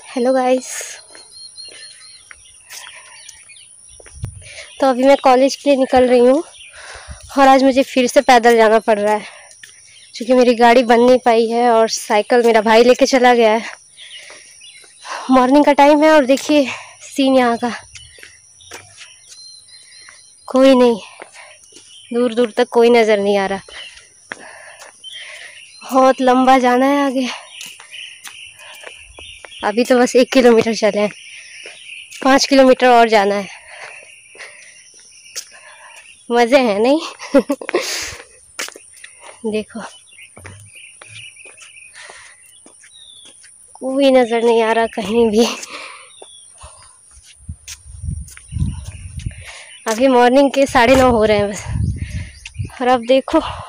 Hello guys. तो अभी मैं कॉलेज के लिए निकल रही हूँ और आज मुझे फिर से पैदल जाना पड़ रहा है क्योंकि मेरी गाड़ी बन नहीं पाई है और साइकिल मेरा भाई लेके चला गया है। मॉर्निंग का टाइम है और देखिए सीन यहाँ का, कोई नहीं, दूर दूर तक कोई नज़र नहीं आ रहा। बहुत लंबा जाना है आगे। अभी तो बस 1 किलोमीटर चले हैं, 5 किलोमीटर और जाना है। मज़े हैं नहीं? देखो कोई नज़र नहीं आ रहा कहीं भी। अभी मॉर्निंग के 9:30 हो रहे हैं बस, और अब देखो